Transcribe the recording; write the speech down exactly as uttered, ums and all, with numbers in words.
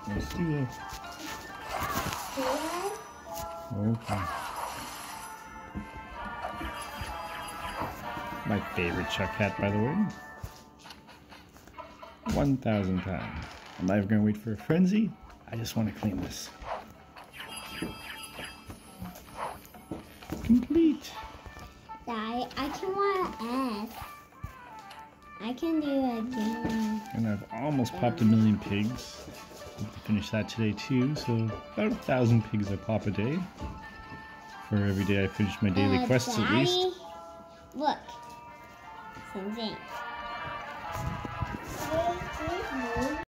Let's do it. Okay. My favorite Chuck hat, by the way. one thousand pounds. I'm not even going to wait for a frenzy. I just want to clean this. Complete. Daddy, I can want an F. I can do it again. And I've almost popped a million pigs. Hope to finish that today too. So about a thousand pigs I pop a day. For every day I finish my daily Uh, quests Daddy, at least. Look. Same thing.